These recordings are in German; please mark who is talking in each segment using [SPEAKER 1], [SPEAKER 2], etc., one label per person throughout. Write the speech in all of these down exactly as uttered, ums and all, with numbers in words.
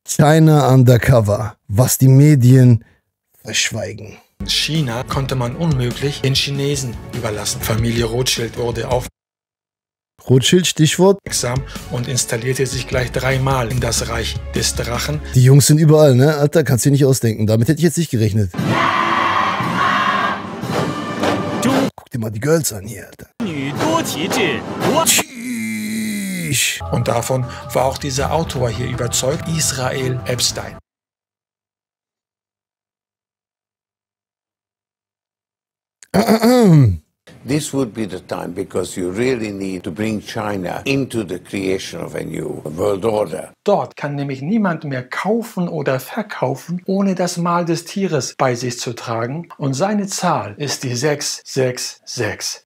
[SPEAKER 1] China Undercover, was die Medien verschweigen.
[SPEAKER 2] China konnte man unmöglich den Chinesen überlassen. Familie Rothschild wurde
[SPEAKER 1] Rothschild, Stichwort.
[SPEAKER 2] aufmerksam und installierte sich gleich dreimal in das Reich des Drachen.
[SPEAKER 1] Die Jungs sind überall, ne? Alter, kannst du dir nicht ausdenken. Damit hätte ich jetzt nicht gerechnet. Guck dir mal die Girls an hier, Alter.
[SPEAKER 2] Und davon war auch dieser Autor hier überzeugt, Israel Epstein.
[SPEAKER 3] This would be the time because you really need to bring China into the creation of a new world order.
[SPEAKER 2] Dort kann nämlich niemand mehr kaufen oder verkaufen, ohne das Mal des Tieres bei sich zu tragen. Und seine Zahl ist die sechs sechs sechs.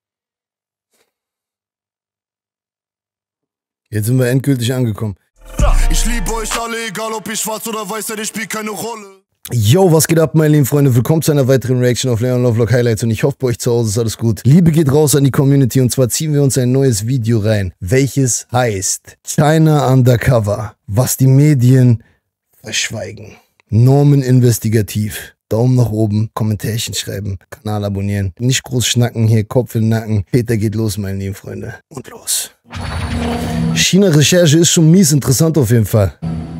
[SPEAKER 1] Jetzt sind wir endgültig angekommen.
[SPEAKER 4] Ich liebe euch alle, egal ob ich schwarz oder weiß, denn ich spiele keine Rolle.
[SPEAKER 1] Yo, was geht ab, meine lieben Freunde? Willkommen zu einer weiteren Reaction auf Leon Lovelock Highlights und ich hoffe, bei euch zu Hause ist alles gut. Liebe geht raus an die Community und zwar ziehen wir uns ein neues Video rein, welches heißt China Undercover, was die Medien verschweigen. Norman investigativ. Daumen nach oben, Kommentärchen schreiben, Kanal abonnieren. Nicht groß schnacken hier, Kopf in den Nacken. Peter geht los, meine lieben Freunde. Und los. China-Recherche ist schon mies interessant auf jeden Fall.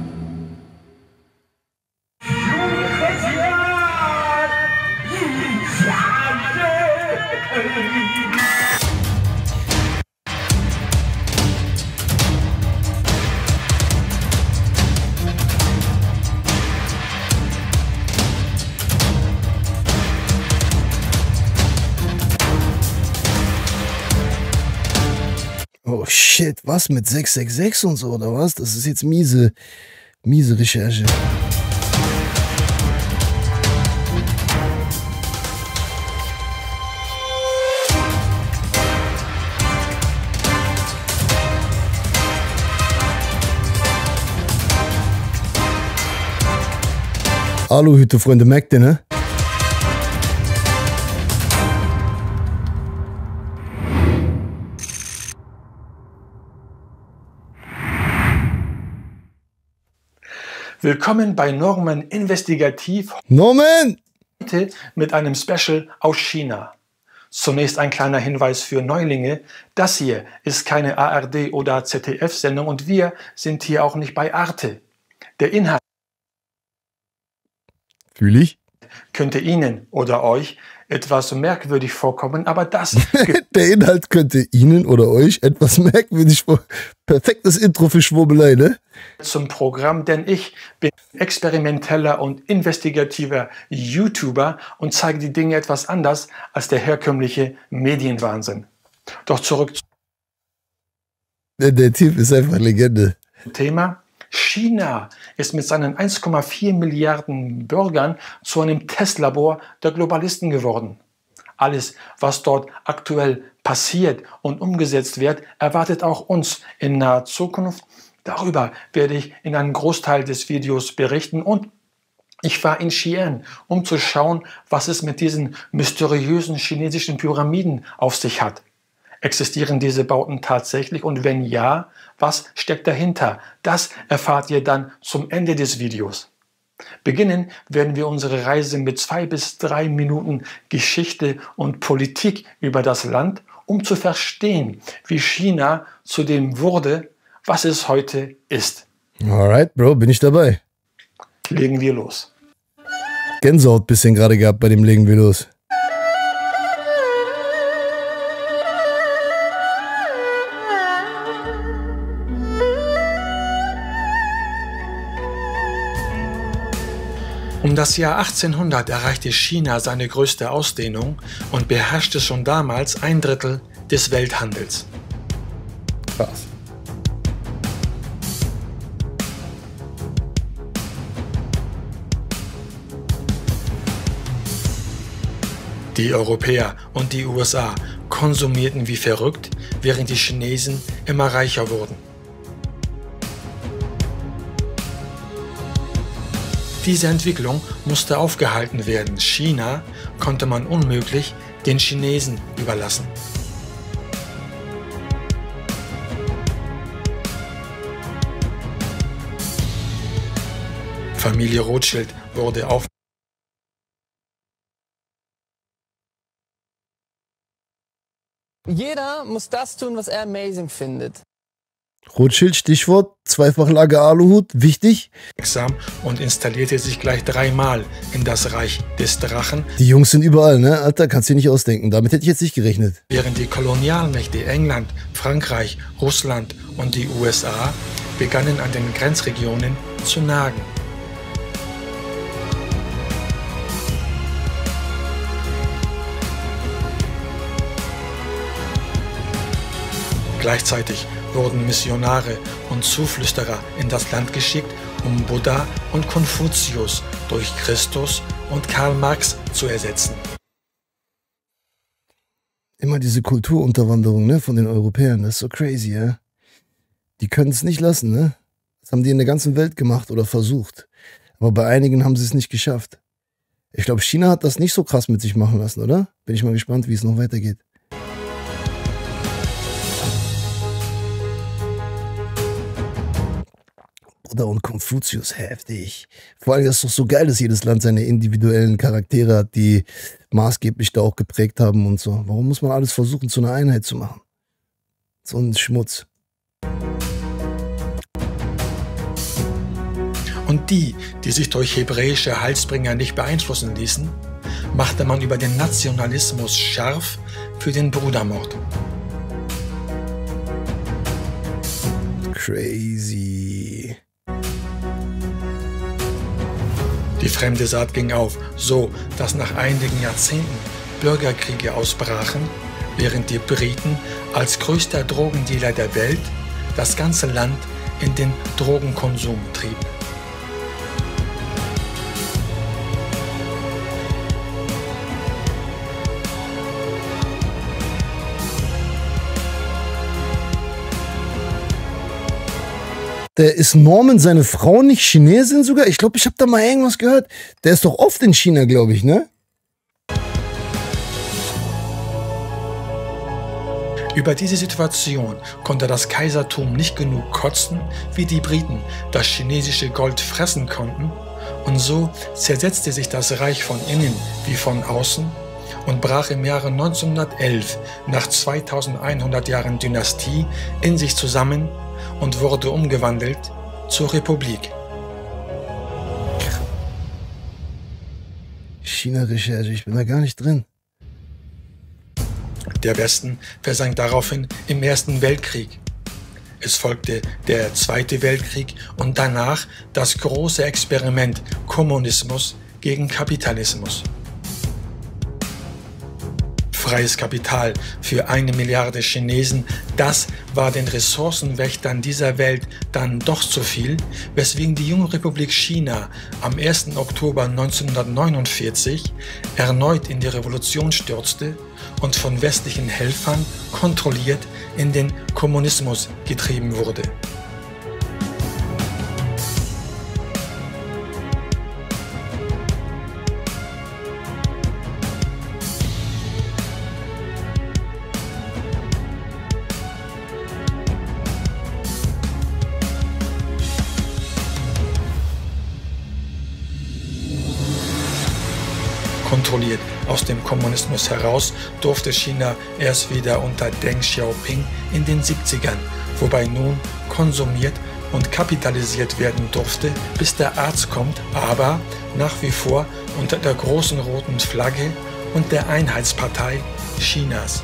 [SPEAKER 1] Oh shit, was mit sechs sechs sechs und so, oder was? Das ist jetzt miese, miese Recherche. Aluhüte, Freunde, merkt ihr, ne?
[SPEAKER 2] Willkommen bei Norman Investigativ.
[SPEAKER 1] Norman!
[SPEAKER 2] Heute mit einem Special aus China. Zunächst ein kleiner Hinweis für Neulinge. Das hier ist keine A R D oder Z D F-Sendung und wir sind hier auch nicht bei Arte. Der Inhalt
[SPEAKER 1] Fühl ich?
[SPEAKER 2] könnte Ihnen oder euch etwas merkwürdig vorkommen, aber das...
[SPEAKER 1] Der Inhalt könnte Ihnen oder euch etwas merkwürdig vorkommen. Perfektes Intro für Schwurbelei, ne?
[SPEAKER 2] Zum Programm, denn ich bin experimenteller und investigativer YouTuber und zeige die Dinge etwas anders als der herkömmliche Medienwahnsinn. Doch zurück
[SPEAKER 1] Der, der Typ ist einfach Legende.
[SPEAKER 2] zum Thema. China ist mit seinen eins Komma vier Milliarden Bürgern zu einem Testlabor der Globalisten geworden. Alles, was dort aktuell passiert und umgesetzt wird, erwartet auch uns in naher Zukunft. Darüber werde ich in einem Großteil des Videos berichten und ich war in Xi'an, um zu schauen, was es mit diesen mysteriösen chinesischen Pyramiden auf sich hat. Existieren diese Bauten tatsächlich und wenn ja, was steckt dahinter? Das erfahrt ihr dann zum Ende des Videos. Beginnen werden wir unsere Reise mit zwei bis drei Minuten Geschichte und Politik über das Land, um zu verstehen, wie China zu dem wurde, was es heute ist.
[SPEAKER 1] Alright, Bro, bin ich dabei.
[SPEAKER 2] Legen wir los.
[SPEAKER 1] Gänsehaut bisschen gerade gehabt bei dem Legen wir los.
[SPEAKER 2] Um das Jahr achtzehnhundert erreichte China seine größte Ausdehnung und beherrschte schon damals ein Drittel des Welthandels.
[SPEAKER 1] Krass.
[SPEAKER 2] Die Europäer und die U S A konsumierten wie verrückt, während die Chinesen immer reicher wurden. Diese Entwicklung musste aufgehalten werden. China konnte man unmöglich den Chinesen überlassen. Familie Rothschild wurde auf
[SPEAKER 5] Jeder muss das tun, was er amazing findet.
[SPEAKER 1] Rothschild, Stichwort, Zweifachlage Aluhut, wichtig.
[SPEAKER 2] Und installierte sich gleich dreimal in das Reich des Drachen.
[SPEAKER 1] Die Jungs sind überall, ne? Alter, kannst du dir nicht ausdenken. Damit hätte ich jetzt nicht gerechnet.
[SPEAKER 2] Während die Kolonialmächte England, Frankreich, Russland und die U S A begannen an den Grenzregionen zu nagen. Gleichzeitig wurden Missionare und Zuflüsterer in das Land geschickt, um Buddha und Konfuzius durch Christus und Karl Marx zu ersetzen.
[SPEAKER 1] Immer diese Kulturunterwanderung, ne, von den Europäern, das ist so crazy, ja. Die können es nicht lassen, ne? Das haben die in der ganzen Welt gemacht oder versucht. Aber bei einigen haben sie es nicht geschafft. Ich glaube, China hat das nicht so krass mit sich machen lassen, oder? Bin ich mal gespannt, wie es noch weitergeht. Buddha und Konfuzius, heftig. Vor allem ist es doch so geil, dass jedes Land seine individuellen Charaktere hat, die maßgeblich da auch geprägt haben und so. Warum muss man alles versuchen, zu einer Einheit zu machen? So ein Schmutz.
[SPEAKER 2] Und die, die sich durch hebräische Heilsbringer nicht beeinflussen ließen, machte man über den Nationalismus scharf für den Brudermord.
[SPEAKER 1] Crazy.
[SPEAKER 2] Die fremde Saat ging auf, so dass nach einigen Jahrzehnten Bürgerkriege ausbrachen, während die Briten als größter Drogendealer der Welt das ganze Land in den Drogenkonsum trieben.
[SPEAKER 1] Der ist Norman, seine Frau, nicht Chinesin sogar? Ich glaube, ich habe da mal irgendwas gehört. Der ist doch oft in China, glaube ich, ne?
[SPEAKER 2] Über diese Situation konnte das Kaisertum nicht genug kotzen, wie die Briten das chinesische Gold fressen konnten, und so zersetzte sich das Reich von innen wie von außen und brach im Jahre neunzehnhundertelf nach zweitausendeinhundert Jahren Dynastie in sich zusammen und wurde umgewandelt zur Republik.
[SPEAKER 1] China-Recherche, ich bin da gar nicht drin.
[SPEAKER 2] Der Westen versank daraufhin im Ersten Weltkrieg. Es folgte der Zweite Weltkrieg und danach das große Experiment Kommunismus gegen Kapitalismus. Freies Kapital für eine Milliarde Chinesen, das war den Ressourcenwächtern dieser Welt dann doch zu viel, weswegen die junge Republik China am ersten Oktober neunzehnhundertneunundvierzig erneut in die Revolution stürzte und von westlichen Helfern kontrolliert in den Kommunismus getrieben wurde. Kontrolliert aus dem Kommunismus heraus durfte China erst wieder unter Deng Xiaoping in den siebzigern, wobei nun konsumiert und kapitalisiert werden durfte, bis der Arzt kommt, aber nach wie vor unter der großen roten Flagge und der Einheitspartei Chinas.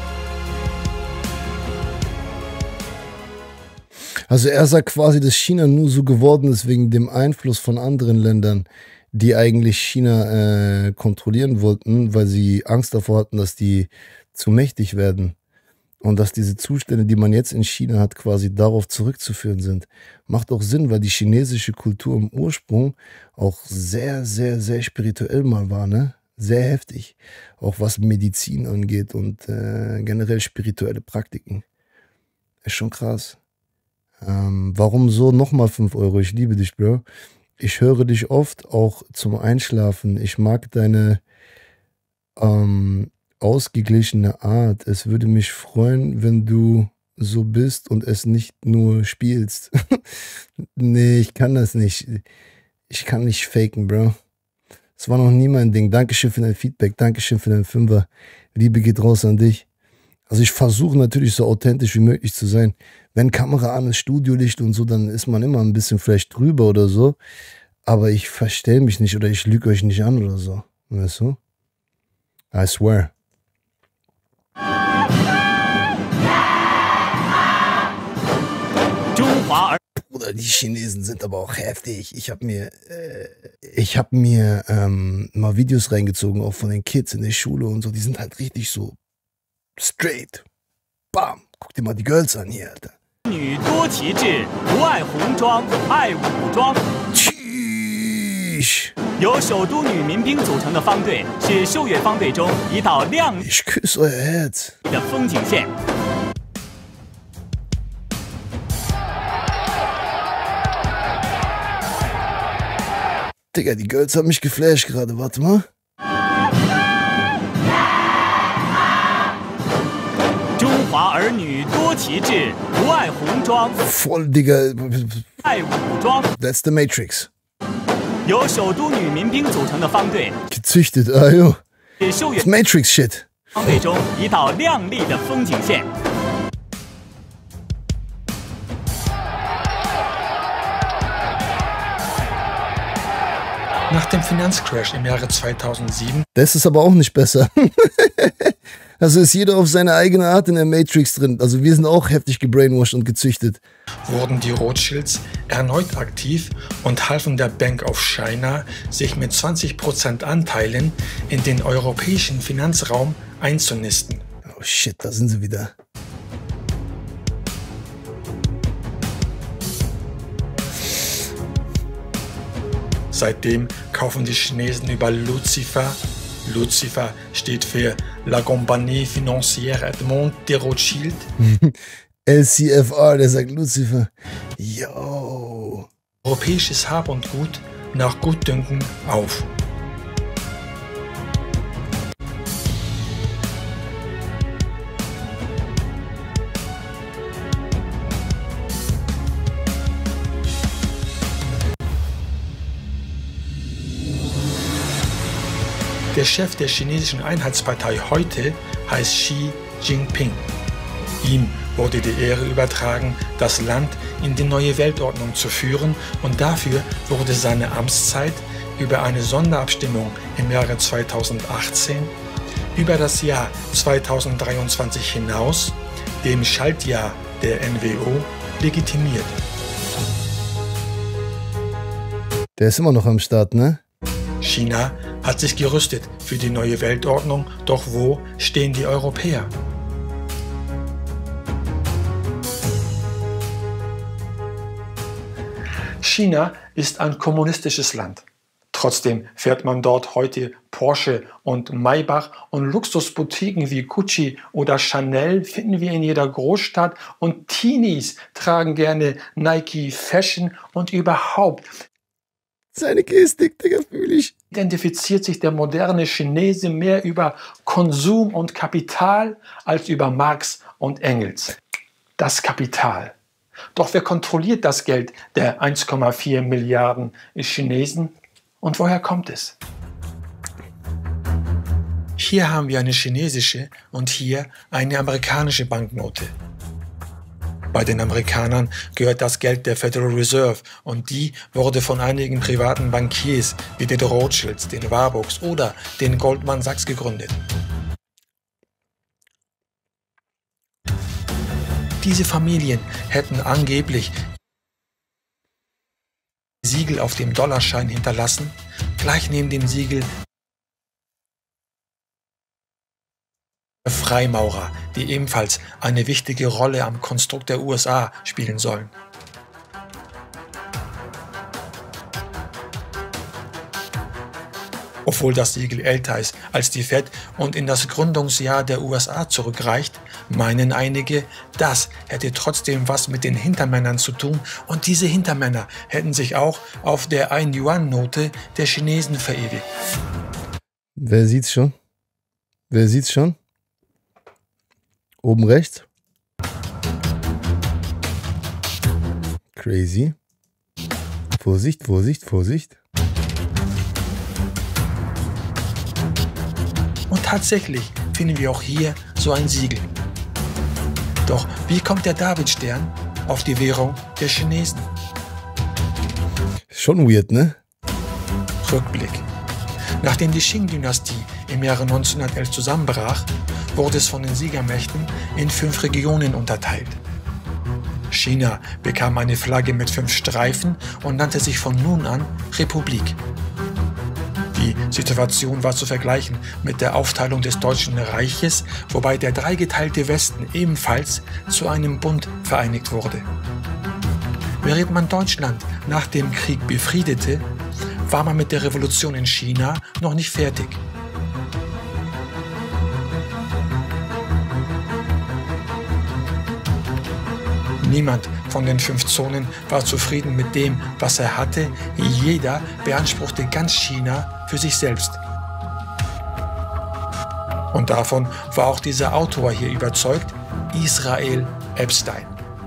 [SPEAKER 1] Also er sagt quasi, dass China nur so geworden ist wegen dem Einfluss von anderen Ländern, die eigentlich China äh, kontrollieren wollten, weil sie Angst davor hatten, dass die zu mächtig werden. Und dass diese Zustände, die man jetzt in China hat, quasi darauf zurückzuführen sind. Macht auch Sinn, weil die chinesische Kultur im Ursprung auch sehr, sehr, sehr spirituell mal war, ne? Sehr heftig. Auch was Medizin angeht und äh, generell spirituelle Praktiken. Ist schon krass. Ähm, warum so? Nochmal fünf Euro. Ich liebe dich, Bro. Ich höre dich oft, auch zum Einschlafen. Ich mag deine ähm, ausgeglichene Art. Es würde mich freuen, wenn du so bist und es nicht nur spielst. Nee, ich kann das nicht. Ich kann nicht faken, Bro. Das war noch nie mein Ding. Dankeschön für dein Feedback. Dankeschön für deinen Fünfer. Liebe geht raus an dich. Also ich versuche natürlich so authentisch wie möglich zu sein. Wenn Kamera an ist, Studiolicht und so, dann ist man immer ein bisschen vielleicht drüber oder so. Aber ich verstell mich nicht oder ich lüge euch nicht an oder so. Weißt du? I swear. Bruder, die Chinesen sind aber auch heftig. Ich habe mir, äh, ich habe mir ähm, mal Videos reingezogen, auch von den Kids in der Schule und so. Die sind halt richtig so straight. Bam. Guck dir mal die Girls an hier, Alter. Tschüss. Ich küsse euer Herz. Digga, die Girls haben mich geflasht gerade. Warte mal. Voll, Digga. That's the Matrix. Gezüchtet, ah jo. Das Matrix-Shit.
[SPEAKER 2] Nach dem Finanzcrash im Jahre zweitausendsieben,
[SPEAKER 1] das ist aber auch nicht besser. Also ist jeder auf seine eigene Art in der Matrix drin. Also wir sind auch heftig gebrainwashed und gezüchtet.
[SPEAKER 2] wurden die Rothschilds erneut aktiv und halfen der Bank of China, sich mit zwanzig Prozent Anteilen in den europäischen Finanzraum einzunisten.
[SPEAKER 1] Oh shit, da sind sie wieder.
[SPEAKER 2] Seitdem kaufen die Chinesen über Lucifer. Lucifer steht für La Compagnie Financière Edmond de Rothschild.
[SPEAKER 1] L C F R, der sagt Lucifer. Yo.
[SPEAKER 2] Europäisches Hab und Gut nach Gutdünken auf. Der Chef der chinesischen Einheitspartei heute heißt Xi Jinping. Ihm wurde die Ehre übertragen, das Land in die neue Weltordnung zu führen, und dafür wurde seine Amtszeit über eine Sonderabstimmung im Jahre zweitausendachtzehn über das Jahr zweitausenddreiundzwanzig hinaus, dem Schaltjahr der N W O, legitimiert.
[SPEAKER 1] Der ist immer noch am Start, ne?
[SPEAKER 2] China hat sich gerüstet für die neue Weltordnung, doch wo stehen die Europäer? China ist ein kommunistisches Land. Trotzdem fährt man dort heute Porsche und Maybach, und Luxusboutiquen wie Gucci oder Chanel finden wir in jeder Großstadt, und Teenies tragen gerne Nike Fashion, und überhaupt
[SPEAKER 1] seine Gestik, Digga, fühle ich.
[SPEAKER 2] Identifiziert sich der moderne Chinese mehr über Konsum und Kapital als über Marx und Engels. Das Kapital. Doch wer kontrolliert das Geld der eins Komma vier Milliarden Chinesen? Und woher kommt es? Hier haben wir eine chinesische und hier eine amerikanische Banknote. Bei den Amerikanern gehört das Geld der Federal Reserve, und die wurde von einigen privaten Bankiers wie den Rothschilds, den Warbocks oder den Goldman Sachs gegründet. Diese Familien hätten angeblich Siegel auf dem Dollarschein hinterlassen, gleich neben dem Siegel Freimaurer, die ebenfalls eine wichtige Rolle am Konstrukt der U S A spielen sollen. Obwohl das Siegel älter ist als die Fed und in das Gründungsjahr der U S A zurückreicht, meinen einige, das hätte trotzdem was mit den Hintermännern zu tun, und diese Hintermänner hätten sich auch auf der ein Yuan Note der Chinesen verewigt.
[SPEAKER 1] Wer sieht's schon? Wer sieht's schon? Oben rechts. Crazy. Vorsicht, Vorsicht, Vorsicht.
[SPEAKER 2] tatsächlich finden wir auch hier so ein Siegel. Doch wie kommt der Davidstern auf die Währung der Chinesen?
[SPEAKER 1] Schon weird, ne?
[SPEAKER 2] Rückblick. Nachdem die Qing-Dynastie im Jahre neunzehnhundertelf zusammenbrach, wurde es von den Siegermächten in fünf Regionen unterteilt. China bekam eine Flagge mit fünf Streifen und nannte sich von nun an Republik. Die Situation war zu vergleichen mit der Aufteilung des Deutschen Reiches, wobei der dreigeteilte Westen ebenfalls zu einem Bund vereinigt wurde. Während man Deutschland nach dem Krieg befriedete, war man mit der Revolution in China noch nicht fertig. Niemand von den fünf Zonen war zufrieden mit dem, was er hatte. Jeder beanspruchte ganz China für sich selbst. Und davon war auch dieser Autor hier überzeugt, Israel Epstein.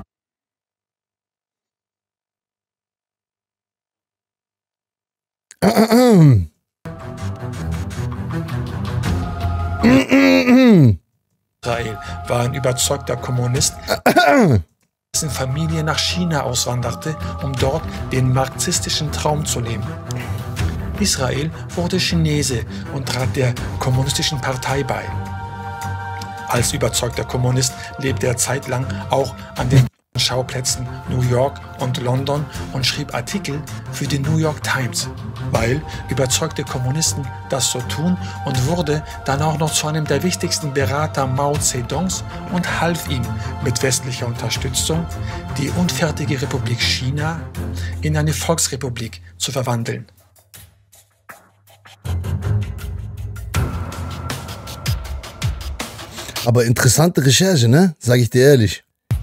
[SPEAKER 2] Israel war ein überzeugter Kommunist, dessen Familie nach China auswanderte, um dort den marxistischen Traum zu leben. Israel wurde Chinese und trat der Kommunistischen Partei bei. Als überzeugter Kommunist lebte er zeitlang auch an den Schauplätzen New York und London und schrieb Artikel für die New York Times, weil überzeugte Kommunisten das so tun, und wurde dann auch noch zu einem der wichtigsten Berater Mao Zedongs und half ihm mit westlicher Unterstützung, die unfertige Republik China in eine Volksrepublik zu verwandeln.
[SPEAKER 1] Aber interessante Recherche, ne? Sag ich dir ehrlich.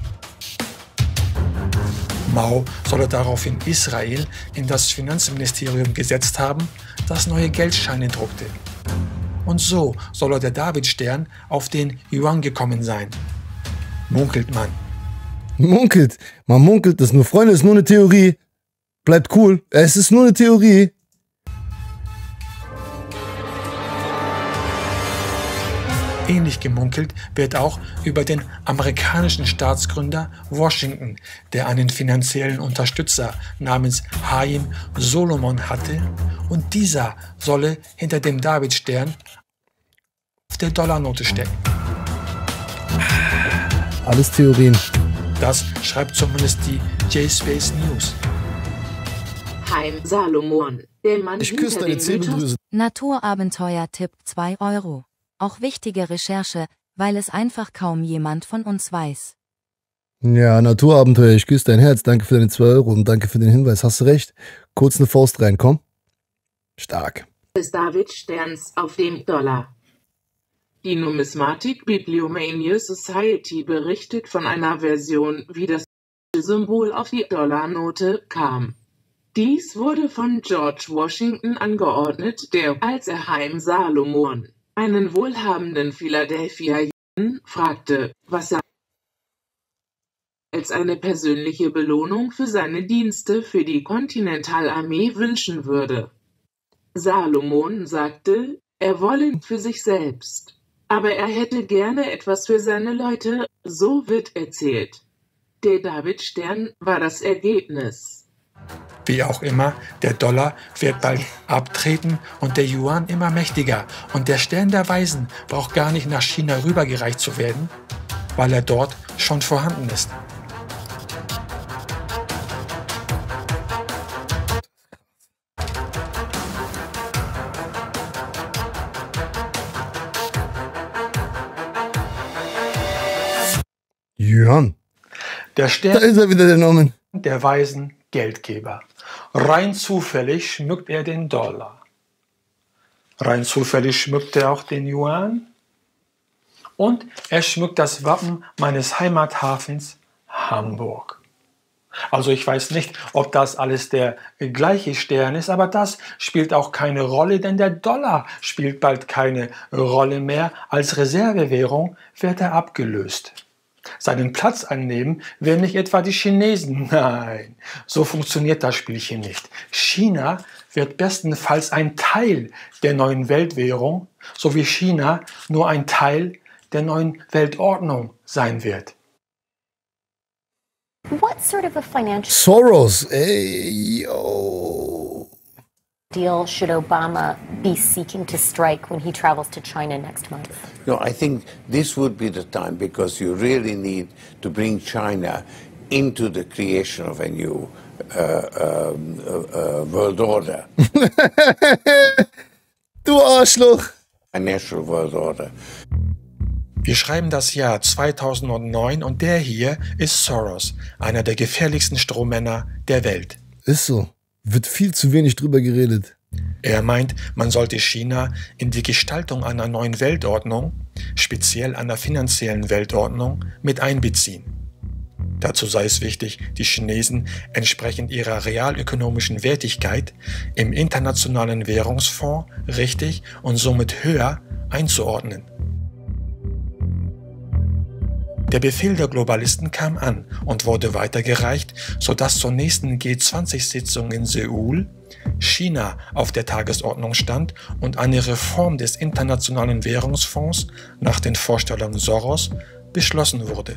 [SPEAKER 2] Mao solle daraufhin Israel in das Finanzministerium gesetzt haben, das neue Geldscheine druckte. Und so solle der Davidstern auf den Yuan gekommen sein. Munkelt man.
[SPEAKER 1] Munkelt? Man munkelt das nur. Freunde, ist nur eine Theorie. Bleibt cool. Es ist nur eine Theorie.
[SPEAKER 2] Ähnlich gemunkelt wird auch über den amerikanischen Staatsgründer Washington, der einen finanziellen Unterstützer namens Haim Solomon hatte, und dieser solle hinter dem Davidstern auf der Dollarnote stecken.
[SPEAKER 1] Alles Theorien.
[SPEAKER 2] Das schreibt zumindest die J-Space News.
[SPEAKER 6] Haim Salomon, der Mann
[SPEAKER 1] Ich küsse
[SPEAKER 6] hinter
[SPEAKER 1] deine
[SPEAKER 6] den
[SPEAKER 1] Zirbeldrüse.
[SPEAKER 7] Naturabenteuer-Tipp zwei Euro. Auch wichtige Recherche, weil es einfach kaum jemand von uns weiß.
[SPEAKER 1] Ja, Naturabenteuer, ich küsse dein Herz. Danke für deine zwei Euro und danke für den Hinweis. Hast du recht? Kurz eine Faust rein, komm. Stark.
[SPEAKER 6] des Davidsterns auf dem Dollar. Die Numismatik Bibliomania Society berichtet von einer Version, wie das Symbol auf die Dollarnote kam. Dies wurde von George Washington angeordnet, der, als er Haim Salomon, einen wohlhabenden Philadelphia-Juden, fragte, was er als eine persönliche Belohnung für seine Dienste für die Kontinentalarmee wünschen würde. Salomon sagte, er wolle für sich selbst, aber er hätte gerne etwas für seine Leute, so wird erzählt. Der Davidstern war das Ergebnis.
[SPEAKER 2] Wie auch immer, der Dollar wird bald abtreten und der Yuan immer mächtiger. Und der Stern der Weisen braucht gar nicht nach China rübergereicht zu werden, weil er dort schon vorhanden ist.
[SPEAKER 1] Yuan.
[SPEAKER 2] Der
[SPEAKER 1] Da
[SPEAKER 2] Stern
[SPEAKER 1] ist er wieder, der Nomen.
[SPEAKER 2] der weisen Geldgeber. Rein zufällig schmückt er den Dollar. Rein zufällig schmückt er auch den Yuan. Und er schmückt das Wappen meines Heimathafens Hamburg. Also ich weiß nicht, ob das alles der gleiche Stern ist, aber das spielt auch keine Rolle, denn der Dollar spielt bald keine Rolle mehr. Als Reservewährung wird er abgelöst. Seinen Platz einnehmen werden nicht etwa die Chinesen. Nein, so funktioniert das Spielchen nicht. China wird bestenfalls ein Teil der neuen Weltwährung, so wie China nur ein Teil der neuen Weltordnung sein wird.
[SPEAKER 8] What sort of a financial
[SPEAKER 1] Soros, ey, yo.
[SPEAKER 8] deal should Obama be seeking to strike when he travels to China next month?
[SPEAKER 3] No, I think this would be the time because you really need to bring China into the creation of a new uh, um, uh, uh, world order.
[SPEAKER 1] Du Arschloch.
[SPEAKER 3] A natural world order.
[SPEAKER 2] Wir schreiben das Jahr zweitausendneun und der hier ist Soros, einer der gefährlichsten Strohmänner der Welt.
[SPEAKER 1] Ist so. Wird viel zu wenig drüber geredet.
[SPEAKER 2] Er meint, man sollte China in die Gestaltung einer neuen Weltordnung, speziell einer finanziellen Weltordnung, mit einbeziehen. Dazu sei es wichtig, die Chinesen entsprechend ihrer realökonomischen Wertigkeit im Internationalen Währungsfonds richtig und somit höher einzuordnen. Der Befehl der Globalisten kam an und wurde weitergereicht, sodass zur nächsten G zwanzig Sitzung in Seoul China auf der Tagesordnung stand und eine Reform des Internationalen Währungsfonds nach den Vorstellungen Soros beschlossen wurde.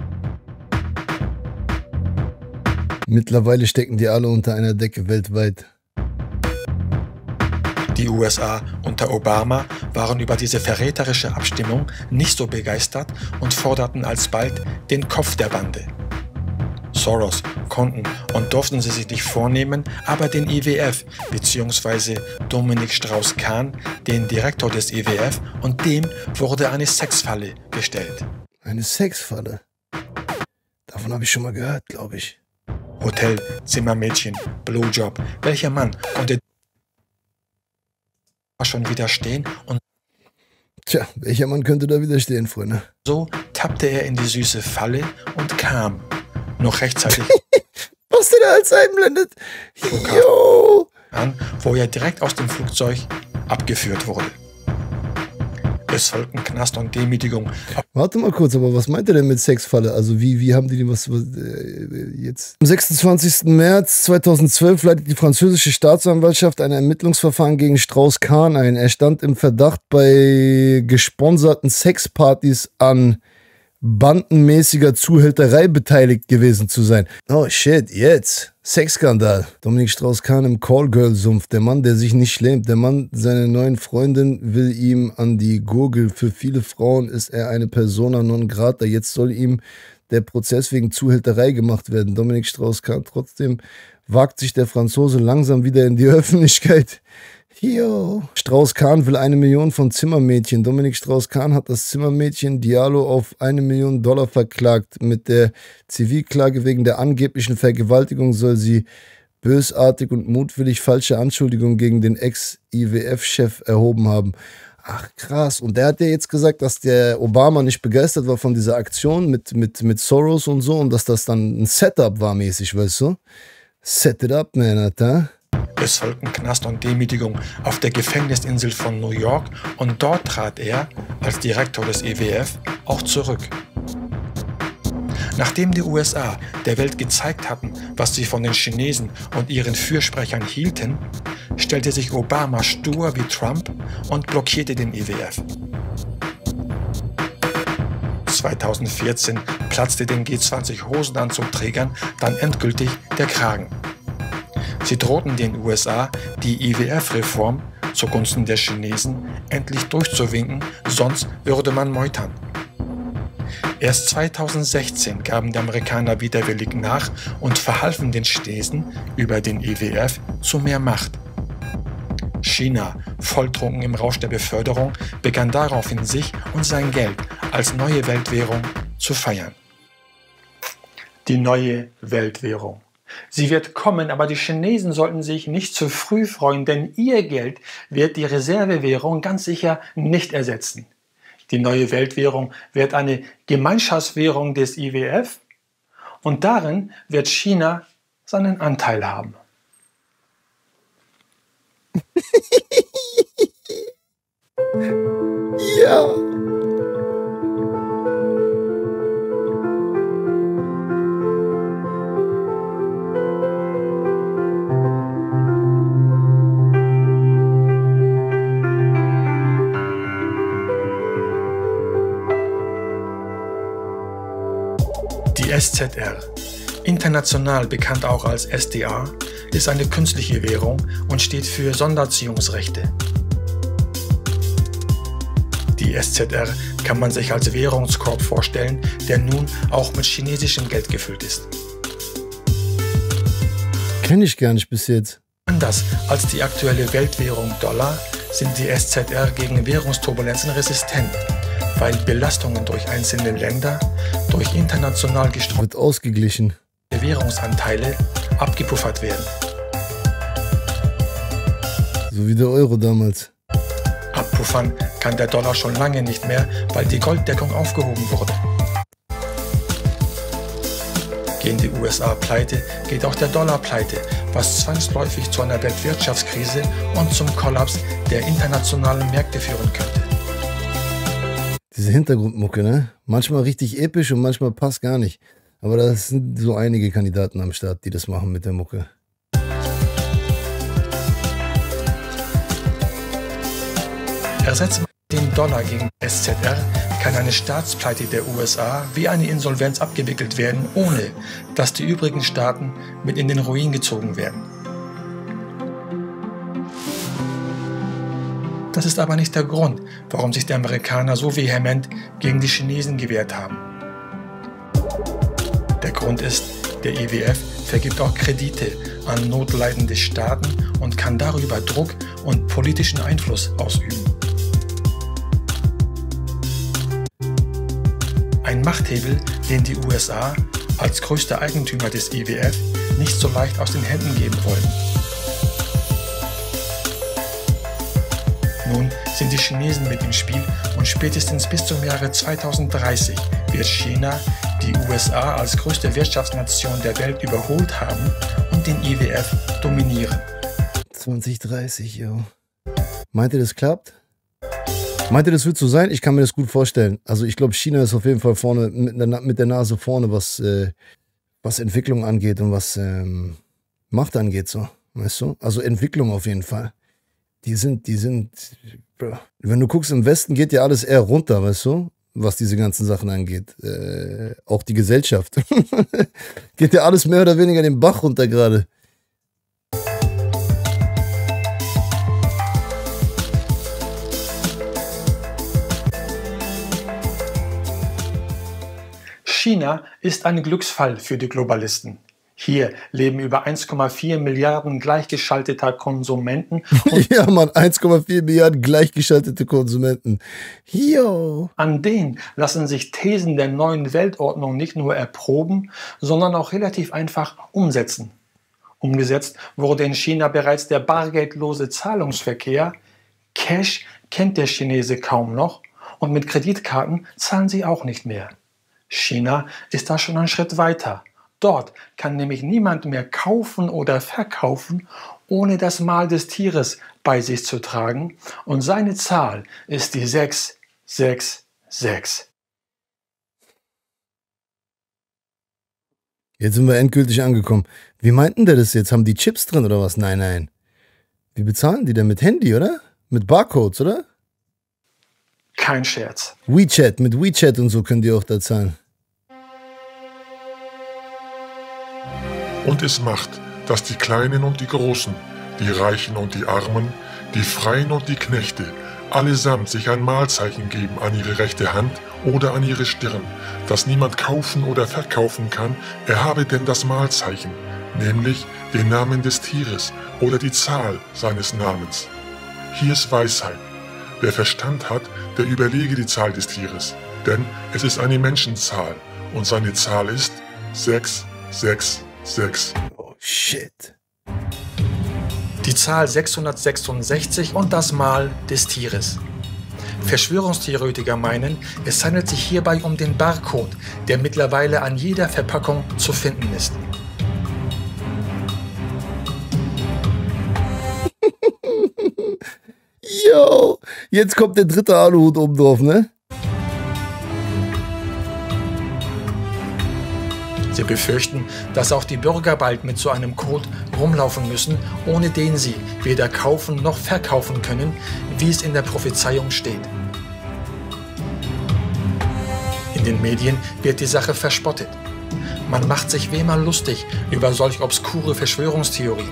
[SPEAKER 1] Mittlerweile stecken die alle unter einer Decke weltweit.
[SPEAKER 2] Die U S A unter Obama waren über diese verräterische Abstimmung nicht so begeistert und forderten alsbald den Kopf der Bande. Soros konnten und durften sie sich nicht vornehmen, aber den I W F bzw. Dominique Strauss-Kahn, den Direktor des I W F, und dem wurde eine Sexfalle gestellt.
[SPEAKER 1] Eine Sexfalle? Davon habe ich schon mal gehört, glaube ich.
[SPEAKER 2] Hotel, Zimmermädchen, Blowjob. Welcher Mann konnte schon widerstehen? Und
[SPEAKER 1] Tja, welcher Mann könnte da widerstehen, Freunde?
[SPEAKER 2] so tappte er in die süße Falle und kam noch rechtzeitig
[SPEAKER 1] Was der da als einblendet? Jo!
[SPEAKER 2] an, wo er direkt aus dem Flugzeug abgeführt wurde. Es folgten Knast und Demütigung.
[SPEAKER 1] Warte mal kurz, aber was meint er denn mit Sexfalle? Also wie, wie haben die was, was äh, jetzt? Am sechsundzwanzigsten März zweitausendzwölf leitet die französische Staatsanwaltschaft ein Ermittlungsverfahren gegen Strauss-Kahn ein. Er stand im Verdacht, bei gesponserten Sexpartys an bandenmäßiger Zuhälterei beteiligt gewesen zu sein. Oh shit, jetzt. Sexskandal. Dominique Strauss-Kahn im Callgirl-Sumpf. Der Mann, der sich nicht schämt. Der Mann, seine neuen Freundin will ihm an die Gurgel. Für viele Frauen ist er eine Persona non grata. Jetzt soll ihm der Prozess wegen Zuhälterei gemacht werden. Dominique Strauss-Kahn. Trotzdem wagt sich der Franzose langsam wieder in die Öffentlichkeit. Jo. Strauss-Kahn will eine Million von Zimmermädchen. Dominique Strauss-Kahn hat das Zimmermädchen Diallo auf eine Million Dollar verklagt. Mit der Zivilklage wegen der angeblichen Vergewaltigung soll sie bösartig und mutwillig falsche Anschuldigungen gegen den Ex-I W F-Chef erhoben haben. Ach krass. Und der hat ja jetzt gesagt, dass der Obama nicht begeistert war von dieser Aktion mit, mit, mit Soros und so und dass das dann ein Setup war mäßig, weißt du? Set it up, man, Alter.
[SPEAKER 2] Es folgten Knast und Demütigung auf der Gefängnisinsel von New York und dort trat er als Direktor des I W F auch zurück. Nachdem die U S A der Welt gezeigt hatten, was sie von den Chinesen und ihren Fürsprechern hielten, stellte sich Obama stur wie Trump und blockierte den I W F. zweitausendvierzehn platzte den G zwanzig Hosenanzugträgern dann endgültig der Kragen. Sie drohten den U S A, die I W F-Reform zugunsten der Chinesen endlich durchzuwinken, sonst würde man meutern. Erst zweitausendsechzehn gaben die Amerikaner widerwillig nach und verhalfen den Chinesen über den I W F zu mehr Macht. China, volltrunken im Rausch der Beförderung, begann daraufhin sich und sein Geld als neue Weltwährung zu feiern. Die neue Weltwährung. Sie wird kommen, aber die Chinesen sollten sich nicht zu früh freuen, denn ihr Geld wird die Reservewährung ganz sicher nicht ersetzen. Die neue Weltwährung wird eine Gemeinschaftswährung des I W F und darin wird China seinen Anteil haben.
[SPEAKER 1] Ja.
[SPEAKER 2] S Z R, international bekannt auch als S D A, ist eine künstliche Währung und steht für Sonderziehungsrechte. Die S Z R kann man sich als Währungskorb vorstellen, der nun auch mit chinesischem Geld gefüllt ist.
[SPEAKER 1] Kenn ich gar nicht bis jetzt.
[SPEAKER 2] Anders als die aktuelle Weltwährung Dollar sind die S Z R gegen Währungsturbulenzen resistent, weil Belastungen durch einzelne Länder durch international gestreute
[SPEAKER 1] Wird ausgeglichen.
[SPEAKER 2] Währungsanteile abgepuffert werden.
[SPEAKER 1] So wie der Euro damals.
[SPEAKER 2] Abpuffern kann der Dollar schon lange nicht mehr, weil die Golddeckung aufgehoben wurde. Gehen die U S A pleite, geht auch der Dollar pleite, was zwangsläufig zu einer Weltwirtschaftskrise und zum Kollaps der internationalen Märkte führen könnte.
[SPEAKER 1] Diese Hintergrundmucke, ne? Manchmal richtig episch und manchmal passt gar nicht. Aber da sind so einige Kandidaten am Start, die das machen mit der Mucke.
[SPEAKER 2] Ersetzt man den Dollar gegen S Z R, kann eine Staatspleite der U S A wie eine Insolvenz abgewickelt werden, ohne dass die übrigen Staaten mit in den Ruin gezogen werden. Das ist aber nicht der Grund, warum sich die Amerikaner so vehement gegen die Chinesen gewehrt haben. Der Grund ist, der I W F vergibt auch Kredite an notleidende Staaten und kann darüber Druck und politischen Einfluss ausüben. Ein Machthebel, den die U S A als größter Eigentümer des I W F nicht so leicht aus den Händen geben wollen. Nun sind die Chinesen mit im Spiel und spätestens bis zum Jahre zweitausenddreißig wird China die U S A als größte Wirtschaftsnation der Welt überholt haben und den I W F dominieren.
[SPEAKER 1] zwanzig dreißig, jo. Meint ihr, das klappt? Meint ihr, das wird so sein? Ich kann mir das gut vorstellen. Also ich glaube, China ist auf jeden Fall vorne, mit der, mit der Nase vorne, was, äh, was Entwicklung angeht und was ähm, Macht angeht, so. Weißt du? Also Entwicklung auf jeden Fall. Die sind, die sind, bro. Wenn du guckst, im Westen geht ja alles eher runter, weißt du? Was diese ganzen Sachen angeht. Äh, auch die Gesellschaft. Geht ja alles mehr oder weniger den Bach runter gerade.
[SPEAKER 2] China ist ein Glücksfall für die Globalisten. Hier leben über eins Komma vier Milliarden gleichgeschalteter Konsumenten.
[SPEAKER 1] Ja, Mann, eins Komma vier Milliarden gleichgeschaltete Konsumenten. Jo.
[SPEAKER 2] An denen lassen sich Thesen der neuen Weltordnung nicht nur erproben, sondern auch relativ einfach umsetzen. Umgesetzt wurde in China bereits der bargeldlose Zahlungsverkehr. Cash kennt der Chinese kaum noch und mit Kreditkarten zahlen sie auch nicht mehr. China ist da schon einen Schritt weiter. Dort kann nämlich niemand mehr kaufen oder verkaufen, ohne das Mal des Tieres bei sich zu tragen. Und seine Zahl ist die sechs sechs sechs.
[SPEAKER 1] Jetzt sind wir endgültig angekommen. Wie meinten der das jetzt? Haben die Chips drin oder was? Nein, nein. Wie bezahlen die denn? Mit Handy, oder? Mit Barcodes, oder?
[SPEAKER 2] Kein Scherz.
[SPEAKER 1] WeChat, mit WeChat und so können die auch da zahlen.
[SPEAKER 9] Und es macht, dass die Kleinen und die Großen, die Reichen und die Armen, die Freien und die Knechte, allesamt sich ein Mahlzeichen geben an ihre rechte Hand oder an ihre Stirn, dass niemand kaufen oder verkaufen kann, er habe denn das Mahlzeichen, nämlich den Namen des Tieres oder die Zahl seines Namens. Hier ist Weisheit. Wer Verstand hat, der überlege die Zahl des Tieres, denn es ist eine Menschenzahl und seine Zahl ist sechs sechs sechs.
[SPEAKER 1] Oh shit.
[SPEAKER 2] Die Zahl sechshundertsechsundsechzig und das Mal des Tieres. Verschwörungstheoretiker meinen, es handelt sich hierbei um den Barcode, der mittlerweile an jeder Verpackung zu finden ist.
[SPEAKER 1] Yo, jetzt kommt der dritte Aluhut oben drauf, ne?
[SPEAKER 2] Sie befürchten, dass auch die Bürger bald mit so einem Code rumlaufen müssen, ohne den sie weder kaufen noch verkaufen können, wie es in der Prophezeiung steht. In den Medien wird die Sache verspottet. Man macht sich wie immer lustig über solch obskure Verschwörungstheorien.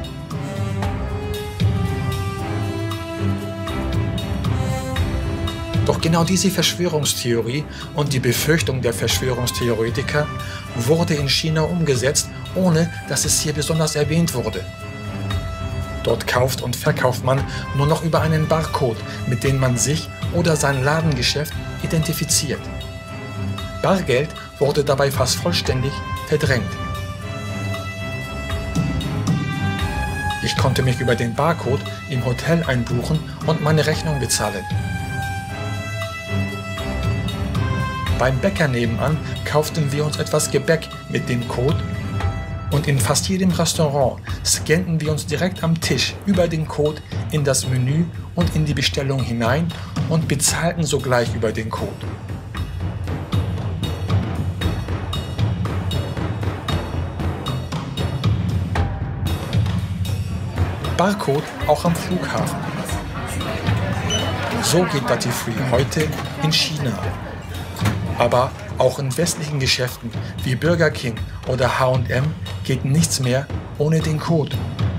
[SPEAKER 2] Doch genau diese Verschwörungstheorie und die Befürchtung der Verschwörungstheoretiker wurde in China umgesetzt, ohne dass es hier besonders erwähnt wurde. Dort kauft und verkauft man nur noch über einen Barcode, mit dem man sich oder sein Ladengeschäft identifiziert. Bargeld wurde dabei fast vollständig verdrängt. Ich konnte mich über den Barcode im Hotel einbuchen und meine Rechnung bezahlen. Beim Bäcker nebenan kauften wir uns etwas Gebäck mit dem Code und in fast jedem Restaurant scannten wir uns direkt am Tisch über den Code in das Menü und in die Bestellung hinein und bezahlten sogleich über den Code. Barcode auch am Flughafen. So geht Duty Free heute in China. Aber auch in westlichen Geschäften wie Burger King oder H und M geht nichts mehr ohne den Code.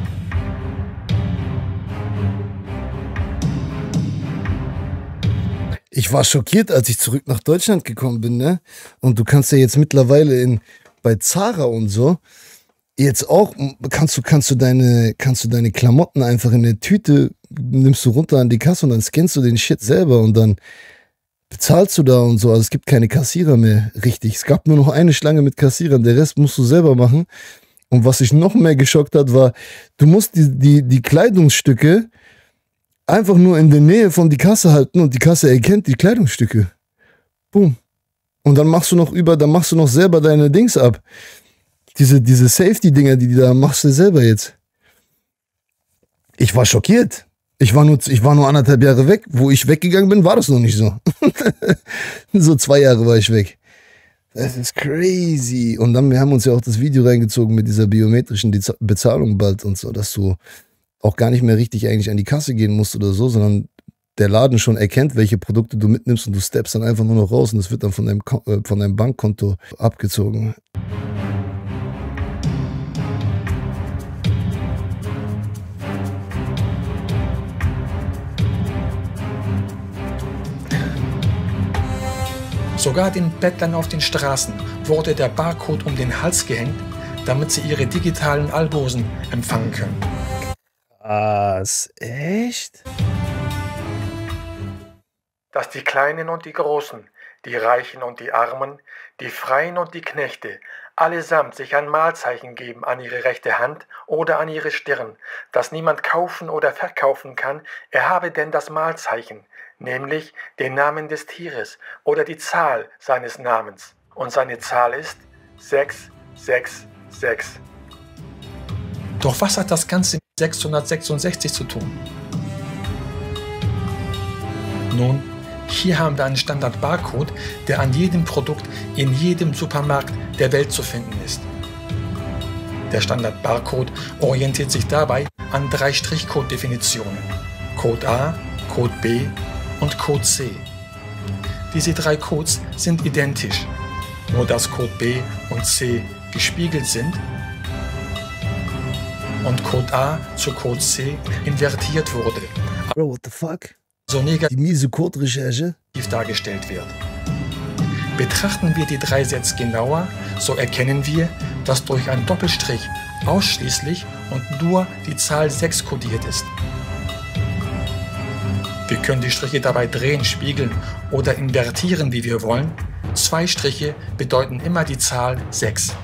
[SPEAKER 1] Ich war schockiert, als ich zurück nach Deutschland gekommen bin, ne? Und du kannst ja jetzt mittlerweile in, bei Zara und so, jetzt auch, kannst du, kannst du deine, kannst du deine Klamotten einfach in eine Tüte, nimmst du runter an die Kasse und dann scannst du den Shit selber und dann bezahlst du da und so. Also es gibt keine Kassierer mehr, richtig. Es gab nur noch eine Schlange mit Kassierern, der Rest musst du selber machen. Und was sich noch mehr geschockt hat, war, du musst die, die, die Kleidungsstücke einfach nur in der Nähe von die Kasse halten und die Kasse erkennt die Kleidungsstücke. Boom. Und dann machst du noch über, dann machst du noch selber deine Dings ab. Diese, diese Safety-Dinger, die, die da machst du selber jetzt. Ich war schockiert. Ich war, nur, ich war nur anderthalb Jahre weg. Wo ich weggegangen bin, war das noch nicht so. So zwei Jahre war ich weg. Das ist crazy. Und dann, wir haben uns ja auch das Video reingezogen mit dieser biometrischen Bezahlung bald und so, dass du auch gar nicht mehr richtig eigentlich an die Kasse gehen musst oder so, sondern der Laden schon erkennt, welche Produkte du mitnimmst und du steppst dann einfach nur noch raus und das wird dann von deinem, von deinem Bankkonto abgezogen.
[SPEAKER 2] Sogar den Bettlern auf den Straßen wurde der Barcode um den Hals gehängt, damit sie ihre digitalen Almosen empfangen können.
[SPEAKER 1] Was? Echt?
[SPEAKER 2] Dass die Kleinen und die Großen, die Reichen und die Armen, die Freien und die Knechte allesamt sich ein Malzeichen geben an ihre rechte Hand oder an ihre Stirn, das niemand kaufen oder verkaufen kann, er habe denn das Malzeichen, nämlich den Namen des Tieres oder die Zahl seines Namens. Und seine Zahl ist sechs sechs sechs. Doch was hat das Ganze mit sechshundertsechsundsechzig zu tun? Nun, hier haben wir einen Standard-Barcode, der an jedem Produkt in jedem Supermarkt der Welt zu finden ist. Der Standard-Barcode orientiert sich dabei an drei Strichcode-Definitionen: Code A, Code B und Code C. Diese drei Codes sind identisch, nur dass Code B und C gespiegelt sind und Code A zu Code C invertiert wurde.
[SPEAKER 1] Bro, what the fuck?
[SPEAKER 2] So negativ
[SPEAKER 1] Die miese Code-Recherche
[SPEAKER 2] dargestellt wird. Betrachten wir die drei Sätze genauer, so erkennen wir, dass durch einen Doppelstrich ausschließlich und nur die Zahl sechs kodiert ist. Wir können die Striche dabei drehen, spiegeln oder invertieren, wie wir wollen. Zwei Striche bedeuten immer die Zahl sechs.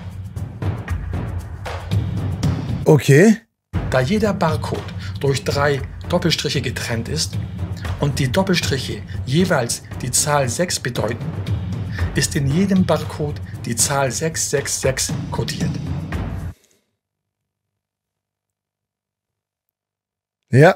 [SPEAKER 1] Okay.
[SPEAKER 2] Da jeder Barcode durch drei Doppelstriche getrennt ist und die Doppelstriche jeweils die Zahl sechs bedeuten, ist in jedem Barcode die Zahl sechs sechs sechs kodiert.
[SPEAKER 1] Ja.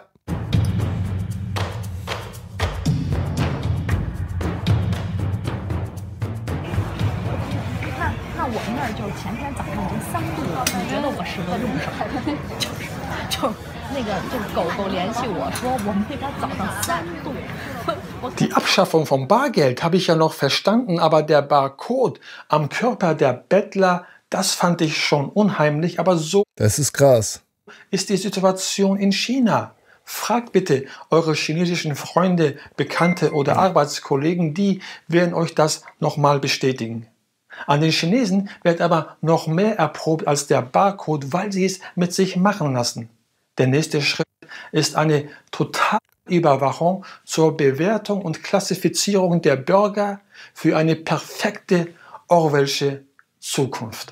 [SPEAKER 2] Die Abschaffung vom Bargeld habe ich ja noch verstanden, aber der Barcode am Körper der Bettler, Das fand ich schon unheimlich, aber so
[SPEAKER 1] Das ist krass.
[SPEAKER 2] ist die Situation in China. Fragt bitte eure chinesischen Freunde, Bekannte oder Arbeitskollegen, die werden euch das nochmal bestätigen. An den Chinesen wird aber noch mehr erprobt als der Barcode, weil sie es mit sich machen lassen. Der nächste Schritt ist eine Totalüberwachung zur Bewertung und Klassifizierung der Bürger für eine perfekte Orwellsche Zukunft.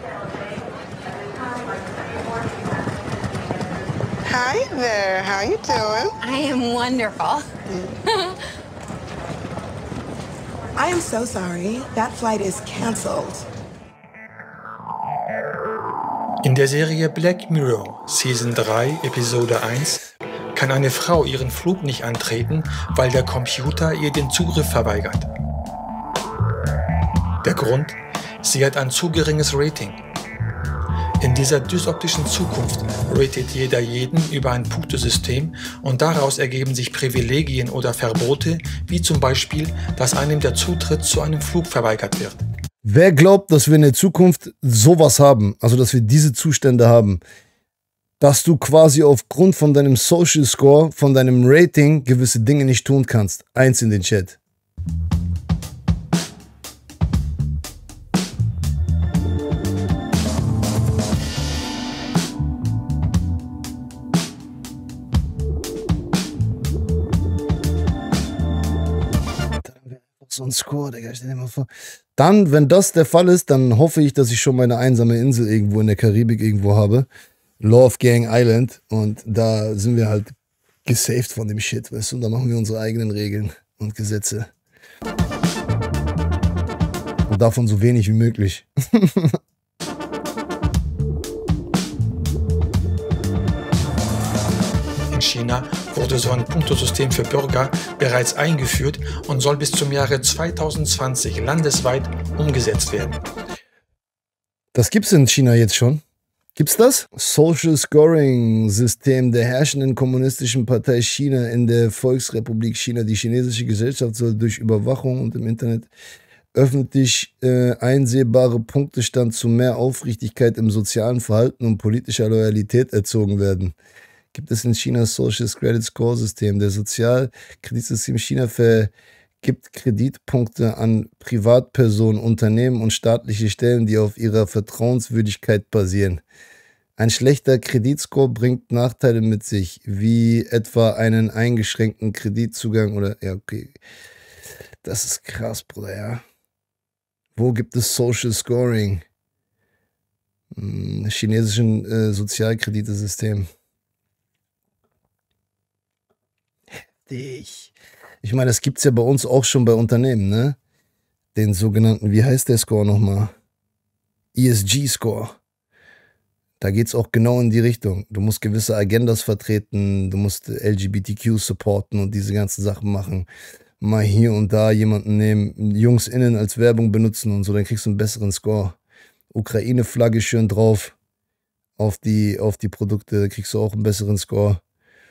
[SPEAKER 10] Hi there, how you doing?
[SPEAKER 11] I am wonderful.
[SPEAKER 10] I am so sorry. That flight is canceled.
[SPEAKER 2] In der Serie Black Mirror, Season drei, Episode eins, kann eine Frau ihren Flug nicht antreten, weil der Computer ihr den Zugriff verweigert. Der Grund? Sie hat ein zu geringes Rating. In dieser dystopischen Zukunft ratet jeder jeden über ein Punktesystem und daraus ergeben sich Privilegien oder Verbote, wie zum Beispiel, dass einem der Zutritt zu einem Flug verweigert wird.
[SPEAKER 1] Wer glaubt, dass wir in der Zukunft sowas haben, also dass wir diese Zustände haben, dass du quasi aufgrund von deinem Social Score, von deinem Rating gewisse Dinge nicht tun kannst? Eins in den Chat. So ein Score, Digga, stell dir mal vor. Dann, wenn das der Fall ist, dann hoffe ich, dass ich schon meine einsame Insel irgendwo in der Karibik irgendwo habe. Love Gang Island. Und da sind wir halt gesaved von dem Shit, weißt du? Und da machen wir unsere eigenen Regeln und Gesetze. Und davon so wenig wie möglich.
[SPEAKER 2] In China wurde so ein Punktesystem für Bürger bereits eingeführt und soll bis zum Jahre zweitausendzwanzig landesweit umgesetzt werden.
[SPEAKER 1] Das gibt's in China jetzt schon. Gibt's das? Social Scoring System der herrschenden kommunistischen Partei China in der Volksrepublik China. Die chinesische Gesellschaft soll durch Überwachung und im Internet öffentlich äh, einsehbare Punktestand zu mehr Aufrichtigkeit im sozialen Verhalten und politischer Loyalität erzogen werden. Gibt es in China Social Credit Score System. Der Sozialkreditsystem China vergibt Kreditpunkte an Privatpersonen, Unternehmen und staatliche Stellen, die auf ihrer Vertrauenswürdigkeit basieren. Ein schlechter Kreditscore bringt Nachteile mit sich, wie etwa einen eingeschränkten Kreditzugang oder, ja, okay. Das ist krass, Bruder, ja. Wo gibt es Social Scoring? Hm, chinesischen äh, Sozialkreditesystem. Ich, ich meine, das gibt es ja bei uns auch schon bei Unternehmen, ne? Den sogenannten, wie heißt der Score nochmal? E S G-Score. Da geht es auch genau in die Richtung. Du musst gewisse Agendas vertreten, du musst L G B T Q supporten und diese ganzen Sachen machen. Mal hier und da jemanden nehmen, Jungs innen als Werbung benutzen und so, dann kriegst du einen besseren Score. Ukraine-Flagge schön drauf auf die, auf die Produkte, da kriegst du auch einen besseren Score.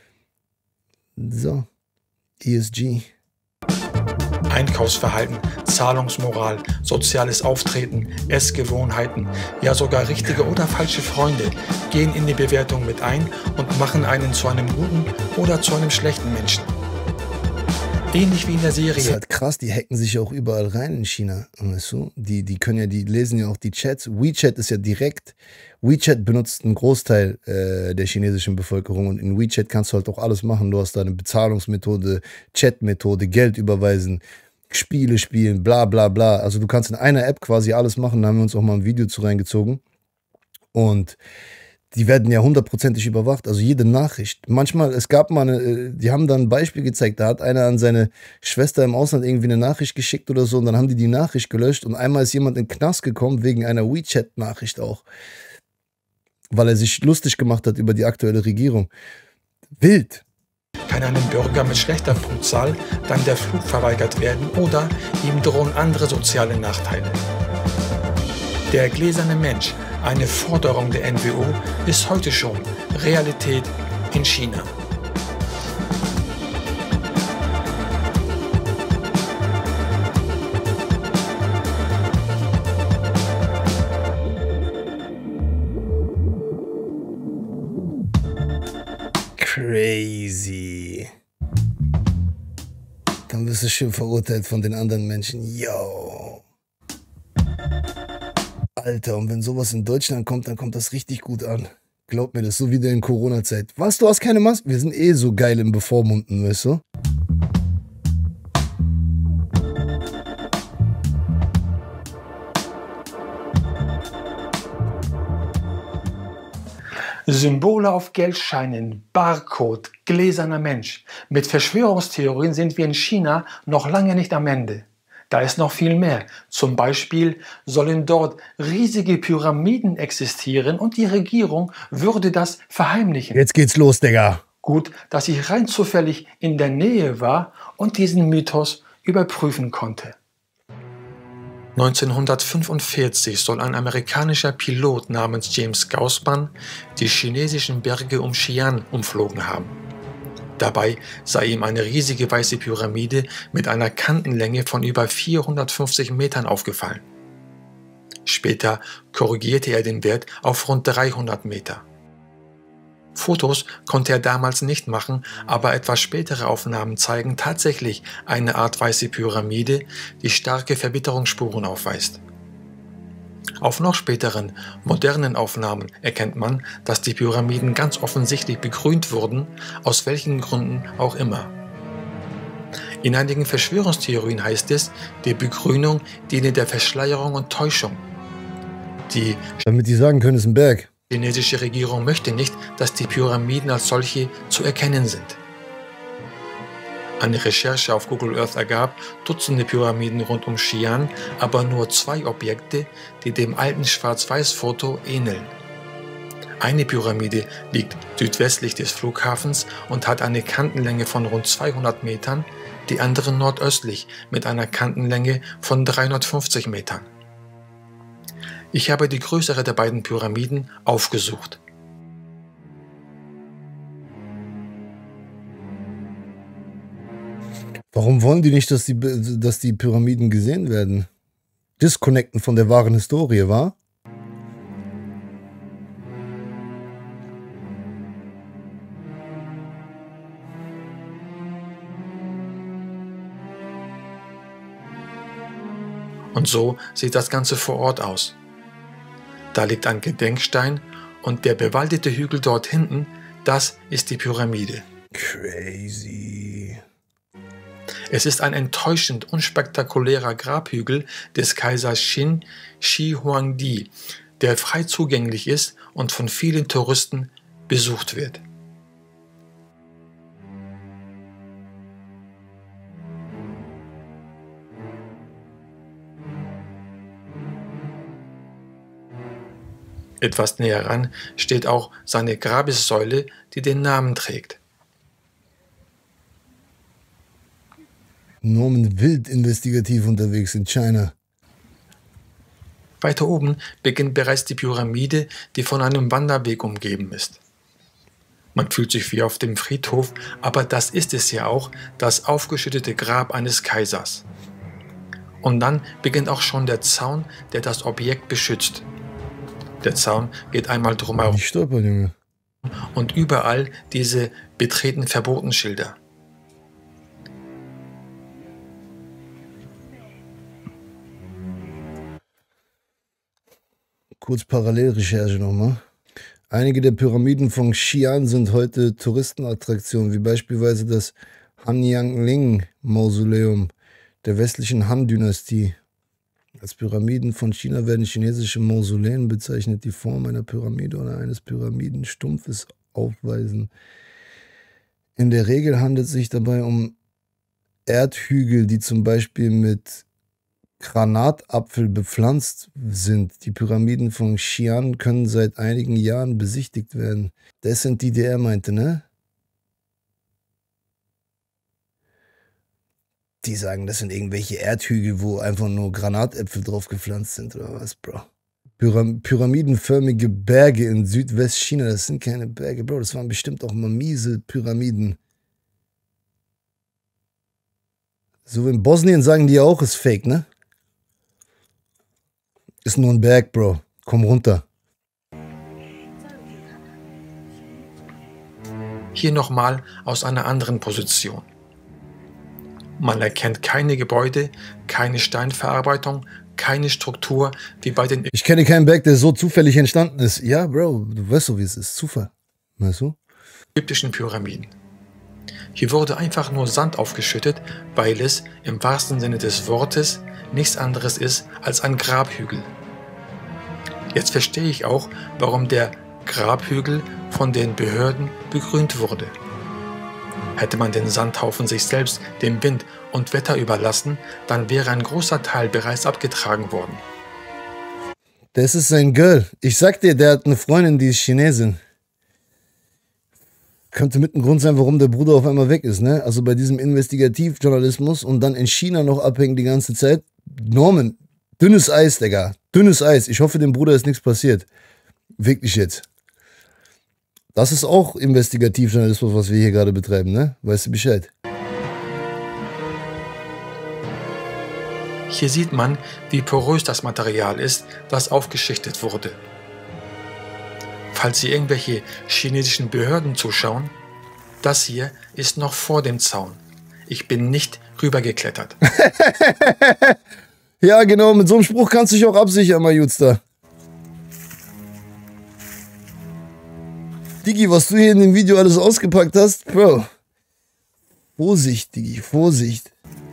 [SPEAKER 1] So. E S G.
[SPEAKER 2] Einkaufsverhalten, Zahlungsmoral, soziales Auftreten, Essgewohnheiten, ja sogar richtige oder falsche Freunde gehen in die Bewertung mit ein und machen einen zu einem guten oder zu einem schlechten Menschen. Ähnlich wie in der Serie.
[SPEAKER 1] Das ist halt krass, die hacken sich auch überall rein in China, weißt du? Die, die können ja, die lesen ja auch die Chats. WeChat ist ja direkt, WeChat benutzt einen Großteil äh, der chinesischen Bevölkerung und in WeChat kannst du halt auch alles machen. Du hast da eine Bezahlungsmethode, Chatmethode, Geld überweisen, Spiele spielen, bla bla bla. Also du kannst in einer App quasi alles machen, da haben wir uns auch mal ein Video zu reingezogen. Und die werden ja hundertprozentig überwacht, also jede Nachricht. Manchmal, es gab mal eine, die haben dann ein Beispiel gezeigt, da hat einer an seine Schwester im Ausland irgendwie eine Nachricht geschickt oder so und dann haben die die Nachricht gelöscht und einmal ist jemand in den Knast gekommen wegen einer WeChat-Nachricht auch, weil er sich lustig gemacht hat über die aktuelle Regierung. Wild.
[SPEAKER 2] Kann einem Bürger mit schlechter Punktzahl dann der Flug verweigert werden oder ihm drohen andere soziale Nachteile. Der gläserne Mensch, eine Forderung der N W O, ist heute schon Realität in China.
[SPEAKER 1] Crazy. Dann wirst du schön verurteilt von den anderen Menschen. Yo. Alter, und wenn sowas in Deutschland kommt, dann kommt das richtig gut an. Glaub mir, das ist so wie in Corona-Zeit. Was, du hast keine Maske? Wir sind eh so geil im Bevormunden, weißt du?
[SPEAKER 2] Symbole auf Geldscheinen, Barcode, gläserner Mensch. Mit Verschwörungstheorien sind wir in China noch lange nicht am Ende. Da ist noch viel mehr. Zum Beispiel sollen dort riesige Pyramiden existieren und die Regierung würde das verheimlichen.
[SPEAKER 1] Jetzt geht's los, Digga.
[SPEAKER 2] Gut, dass ich rein zufällig in der Nähe war und diesen Mythos überprüfen konnte. neunzehnhundertfünfundvierzig soll ein amerikanischer Pilot namens James Gaussman die chinesischen Berge um Xi'an umflogen haben. Dabei sei ihm eine riesige weiße Pyramide mit einer Kantenlänge von über vierhundertfünfzig Metern aufgefallen. Später korrigierte er den Wert auf rund dreihundert Meter. Fotos konnte er damals nicht machen, aber etwas spätere Aufnahmen zeigen tatsächlich eine Art weiße Pyramide, die starke Verbitterungsspuren aufweist. Auf noch späteren, modernen Aufnahmen erkennt man, dass die Pyramiden ganz offensichtlich begrünt wurden, aus welchen Gründen auch immer. In einigen Verschwörungstheorien heißt es, die Begrünung diene der Verschleierung und Täuschung. Die
[SPEAKER 1] Damit die sagen können, es ist ein Berg.
[SPEAKER 2] Die chinesische Regierung möchte nicht, dass die Pyramiden als solche zu erkennen sind. Eine Recherche auf Google Earth ergab Dutzende Pyramiden rund um Xi'an, aber nur zwei Objekte, die dem alten Schwarz-Weiß-Foto ähneln. Eine Pyramide liegt südwestlich des Flughafens und hat eine Kantenlänge von rund zweihundert Metern, die andere nordöstlich mit einer Kantenlänge von dreihundertfünfzig Metern. Ich habe die größere der beiden Pyramiden aufgesucht.
[SPEAKER 1] Warum wollen die nicht, dass die, dass die Pyramiden gesehen werden? Disconnecten von der wahren Historie, wa?
[SPEAKER 2] Und so sieht das Ganze vor Ort aus. Da liegt ein Gedenkstein und der bewaldete Hügel dort hinten, das ist die Pyramide.
[SPEAKER 1] Crazy.
[SPEAKER 2] Es ist ein enttäuschend unspektakulärer Grabhügel des Kaisers Qin Shi Huangdi, der frei zugänglich ist und von vielen Touristen besucht wird. Etwas näher ran steht auch seine Grabessäule, die den Namen trägt.
[SPEAKER 1] Norman wild investigativ unterwegs in China.
[SPEAKER 2] Weiter oben beginnt bereits die Pyramide, die von einem Wanderweg umgeben ist. Man fühlt sich wie auf dem Friedhof, aber das ist es ja auch, das aufgeschüttete Grab eines Kaisers. Und dann beginnt auch schon der Zaun, der das Objekt beschützt. Der Zaun geht einmal drumherum.
[SPEAKER 1] Nicht stolpern, Junge.
[SPEAKER 2] Und überall diese betreten verboten Schilder.
[SPEAKER 1] Kurz Parallelrecherche nochmal. Einige der Pyramiden von Xi'an sind heute Touristenattraktionen, wie beispielsweise das Hanyangling-Mausoleum der westlichen Han-Dynastie. Als Pyramiden von China werden chinesische Mausoleen bezeichnet, die Form einer Pyramide oder eines Pyramidenstumpfes aufweisen. In der Regel handelt es sich dabei um Erdhügel, die zum Beispiel mit Granatapfel bepflanzt sind. Die Pyramiden von Xi'an können seit einigen Jahren besichtigt werden. Das sind die, die er meinte, ne? Die sagen, das sind irgendwelche Erdhügel, wo einfach nur Granatäpfel drauf gepflanzt sind, oder was, Bro? Pyram pyramidenförmige Berge in Südwestchina, das sind keine Berge, Bro, das waren bestimmt auch Mamese-Pyramiden. So in Bosnien sagen die auch, ist fake, ne? Ist nur ein Berg, Bro. Komm runter.
[SPEAKER 2] Hier nochmal aus einer anderen Position. Man erkennt keine Gebäude, keine Steinverarbeitung, keine Struktur wie bei den...
[SPEAKER 1] Ich kenne keinen Berg, der so zufällig entstanden ist. Ja, Bro, du weißt so, wie es ist. Zufall. Weißt du?
[SPEAKER 2] Ägyptischen Pyramiden. Hier wurde einfach nur Sand aufgeschüttet, weil es im wahrsten Sinne des Wortes nichts anderes ist als ein Grabhügel. Jetzt verstehe ich auch, warum der Grabhügel von den Behörden begrünt wurde. Hätte man den Sandhaufen sich selbst, dem Wind und Wetter überlassen, dann wäre ein großer Teil bereits abgetragen worden.
[SPEAKER 1] Das ist sein Girl. Ich sag dir, der hat eine Freundin, die ist Chinesin. Könnte mit ein Grund sein, warum der Bruder auf einmal weg ist, ne? Also bei diesem Investigativjournalismus und dann in China noch abhängen die ganze Zeit. Norman, dünnes Eis, Digga. Dünnes Eis. Ich hoffe, dem Bruder ist nichts passiert. Wirklich jetzt. Das ist auch Investigativjournalismus, was wir hier gerade betreiben, ne? Weißt du Bescheid?
[SPEAKER 2] Hier sieht man, wie porös das Material ist, das aufgeschichtet wurde. Falls Sie irgendwelche chinesischen Behörden zuschauen, das hier ist noch vor dem Zaun. Ich bin nicht rübergeklettert.
[SPEAKER 1] Ja, genau, mit so einem Spruch kannst du dich auch absichern, mein Jutster. Digi, was du hier in dem Video alles ausgepackt hast, Bro. Vorsicht, Digi, Vorsicht.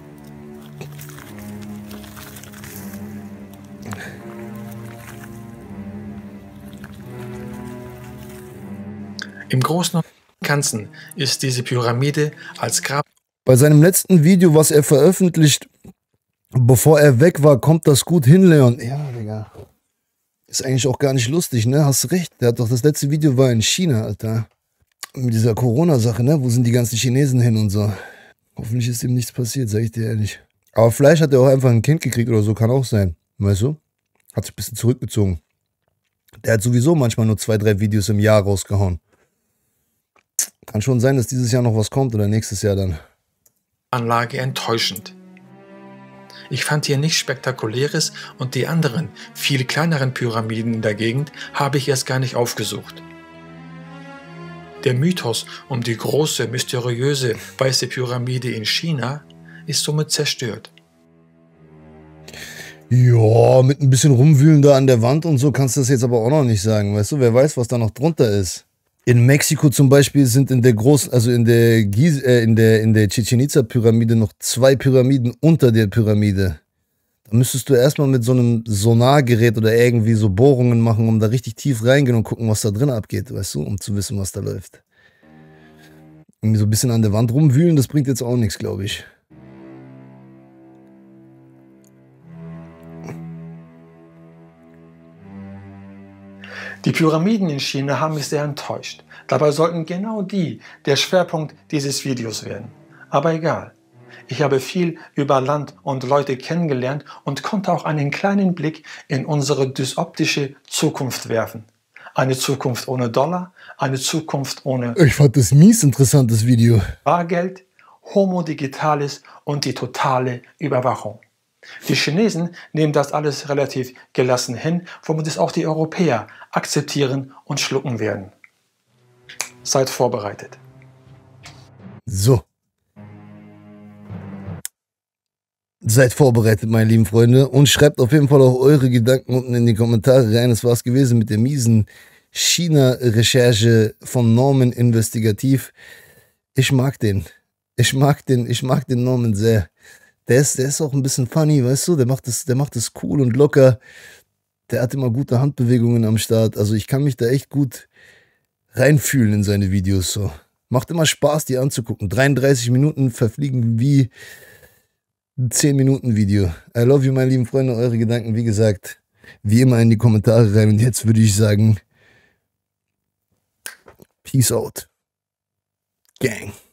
[SPEAKER 2] Im Großen und Ganzen ist diese Pyramide als Grab...
[SPEAKER 1] Bei seinem letzten Video, was er veröffentlicht, bevor er weg war, kommt das gut hin, Leon. Ja, Digga. Ist eigentlich auch gar nicht lustig, ne? Hast recht. Der hat doch das letzte Video war in China, Alter. Mit dieser Corona-Sache, ne? Wo sind die ganzen Chinesen hin und so? Hoffentlich ist ihm nichts passiert, sag ich dir ehrlich. Aber vielleicht hat er auch einfach ein Kind gekriegt oder so, kann auch sein. Weißt du? Hat sich ein bisschen zurückgezogen. Der hat sowieso manchmal nur zwei, drei Videos im Jahr rausgehauen. Kann schon sein, dass dieses Jahr noch was kommt oder nächstes Jahr dann.
[SPEAKER 2] Anlage enttäuschend. Ich fand hier nichts Spektakuläres und die anderen, viel kleineren Pyramiden in der Gegend habe ich erst gar nicht aufgesucht. Der Mythos um die große, mysteriöse weiße Pyramide in China ist somit zerstört.
[SPEAKER 1] Ja, mit ein bisschen Rumwühlen da an der Wand und so kannst du das jetzt aber auch noch nicht sagen, weißt du? Wer weiß, was da noch drunter ist. In Mexiko zum Beispiel sind in der großen, also in der Giz, äh, in der in der Chichen Itza Pyramide noch zwei Pyramiden unter der Pyramide. Da müsstest du erstmal mit so einem Sonargerät oder irgendwie so Bohrungen machen, um da richtig tief reingehen und gucken, was da drin abgeht, weißt du, um zu wissen, was da läuft. Irgendwie so ein bisschen an der Wand rumwühlen, das bringt jetzt auch nichts, glaube ich.
[SPEAKER 2] Die Pyramiden in China haben mich sehr enttäuscht. Dabei sollten genau die der Schwerpunkt dieses Videos werden. Aber egal. Ich habe viel über Land und Leute kennengelernt und konnte auch einen kleinen Blick in unsere dysoptische Zukunft werfen. Eine Zukunft ohne Dollar, eine Zukunft ohne...
[SPEAKER 1] Ich fand das mies interessantes Video.
[SPEAKER 2] Bargeld, Homo Digitalis und die totale Überwachung. Die Chinesen nehmen das alles relativ gelassen hin, womit es auch die Europäer akzeptieren und schlucken werden. Seid vorbereitet.
[SPEAKER 1] So. Seid vorbereitet, meine lieben Freunde. Und schreibt auf jeden Fall auch eure Gedanken unten in die Kommentare rein. Das war's gewesen mit der miesen China-Recherche von Norman Investigativ. Ich mag den. Ich mag den, ich mag den Norman sehr. Der ist, der ist auch ein bisschen funny, weißt du? Der macht das, der macht das cool und locker. Der hat immer gute Handbewegungen am Start. Also ich kann mich da echt gut reinfühlen in seine Videos. So. Macht immer Spaß, die anzugucken. dreiunddreißig Minuten verfliegen wie ein zehn Minuten Video. I love you, meine lieben Freunde. Eure Gedanken, wie gesagt, wie immer in die Kommentare rein. Und jetzt würde ich sagen, Peace out. Gang.